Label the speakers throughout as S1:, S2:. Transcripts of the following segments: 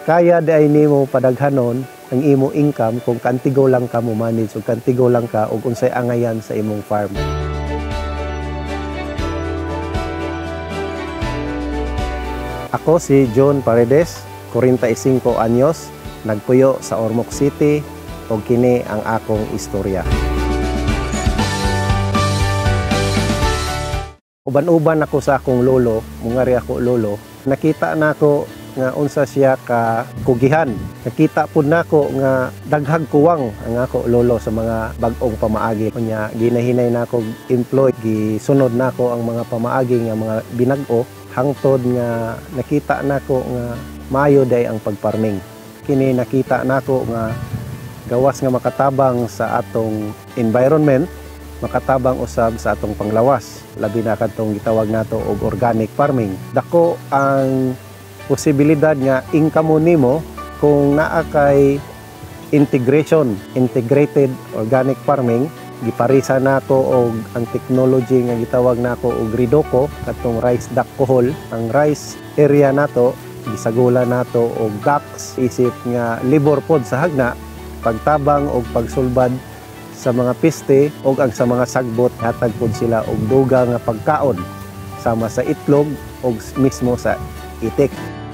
S1: Kaya di ay nimo padaghanon ang imo income kung kantigo lang ka mo manage o kantigo lang ka o unsay angayan sa imong farm. Ako si Jun Paredes, 45 anyos, nagpuyo sa Ormoc City o kini ang akong istorya. Uban-uban ako sa akong lolo, mungari ako lolo, nakita na ako nga unsa siya ka kugihan. Nakita pud nako nga daghag kuwang ang ako lolo sa mga bag-ong pamaagi. Kunya ginahinay nako employed, gisunod nako ang mga pamaagi nga mga binag-o hangtod nga nakita nako nga maayo day ang pagfarming. Kini nakita nako nga gawas nga makatabang sa atong environment, makatabang usab sa atong panglawas. Labi na kadtong gitawag nato og organic farming. Dako ang posibilidad nga income nimo kung naa kay integrated organic farming. Giparisa nato og ang technology nga gitawag nako og ridoko katong rice duck kohol. Ang rice area nato gisagula nato og ducks isip nga libor pod sa hagna, pagtabang og pagsulbad sa mga piste og ang sa mga sagbot hatag pod sila og duga nga pagkaon sama sa itlog og mismo sa itik.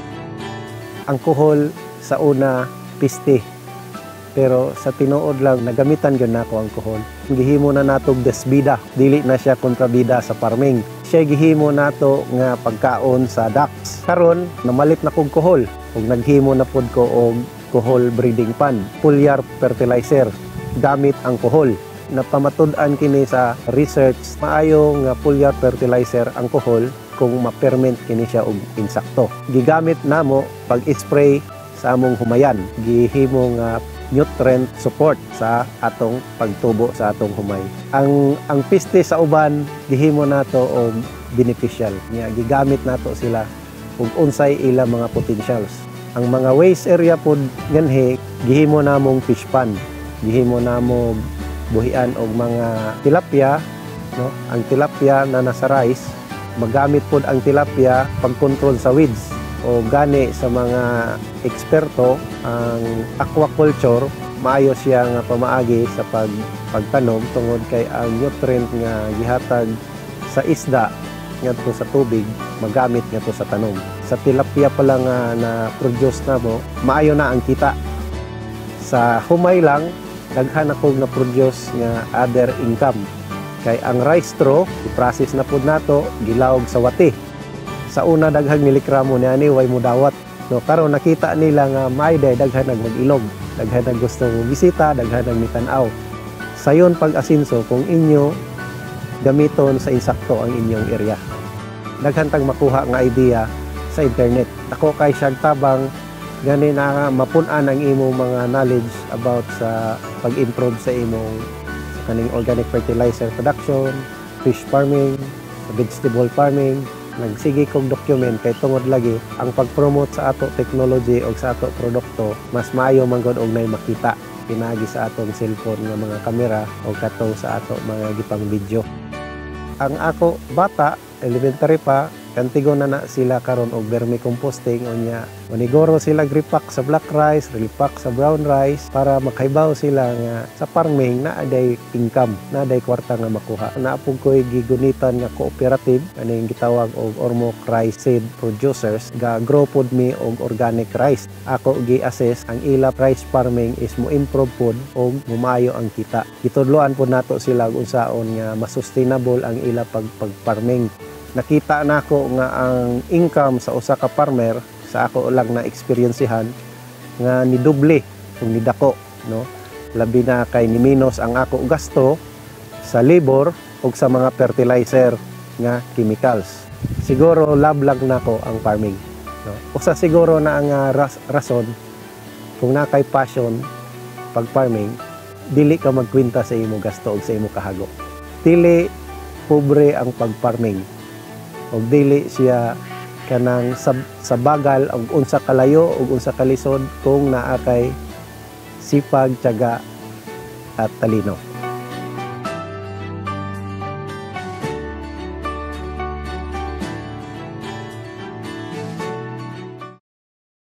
S1: Ang kohol sa una piste, pero sa tinuod lang nagamitan gyud nako ang kohol. Gihimo na natog desbida, dili na siya kontrabida sa farming. Siya gihimo nato nga pagkaon sa ducks. Karon namalit na kog kohol ug naghimo na pod ko og kohol breeding pan, foliar fertilizer gamit ang kohol. Napamatud-an kini sa research, maayo nga foliar fertilizer ang kohol kung ma-ferment kini siya og insakto. Gigamit namo pag-spray sa among humayan. Gihimo nga nutrient support sa atong pagtubo sa atong humay. Ang piste sa uban gihimo nato og beneficial. Nya gigamit nato sila ug unsay ilang mga potentials. Ang mga waste area pod ganhe gihimo namong fish pond. Gihimo namo buhian og mga tilapia, no? Ang tilapia na nasa rice, magamit pod ang tilapia pag-control sa weeds o gani sa mga eksperto. Ang aquaculture maayo siya nga pamaagi sa pagtanom tungod kay ang nutrient nga gihatag sa isda ngadto sa tubig magamit ngadto sa tanom. Sa tilapia pala nga na produce namo maayo na ang kita. Sa humay lang daghan ako na produce nga other income. Kay ang rice straw, i-process na po nato, gilawog sa wati. Sa una daghang nilikramo ni ani way mo dawat. No, karon nakita nila nga may daghan nag mag-ilog, daghan nag gusto bisita, daghan nag mitanaw. Sayon pag-asinso kung inyo gamiton sa insakto ang inyong area. Daghan tang makuha nga idea sa internet. Ako kay siyang tabang gani na mapun-an ang imong mga knowledge about sa pag-improve sa imong kaning organic fertilizer production, fish farming, vegetable farming. Nagsige kong document kay tungod lagi ang pag-promote sa ato technology o sa ato produkto mas maayo man gud og nay makita pinagi sa atong cellphone nga mga kamera o katong sa ato mga gipang video. Ang ako bata, elementary pa, kantigo na sila karon og vermicomposting unya. Maniguro sila repack sa black rice, repack sa brown rice para makaibaw sila nga sa farming na aday income, na aday kwarta nga makuha. Naapog ko'y gigunitan nga cooperative, aning gitawag og Ormoc Rice Seed Producers, ga grow pod mi og organic rice. Ako gi-assess ang ila rice farming is mo improve pod og mumayo ang kita. Gitudloan pod nato sila og unsaon nga mas sustainable ang ila pag-farming. Nakita nako nga ang income sa usa ka farmer sa ako lang na eksperyensyahan nga ni doble kung ni dako, no? Labi na kay ni minus ang ako gasto sa labor ug sa mga fertilizer nga chemicals. Siguro lablag nako ang farming, no? Usa siguro na ang rason kung na kay passion pag farming, dili ka magkwenta sa imo gasto ug sa imo kahago. Dili pobre ang pag-farming. Og dili siya kanang sa bagal og unsa kalayo og unsa kalisod kung naa kay sipag, tiyaga at talino.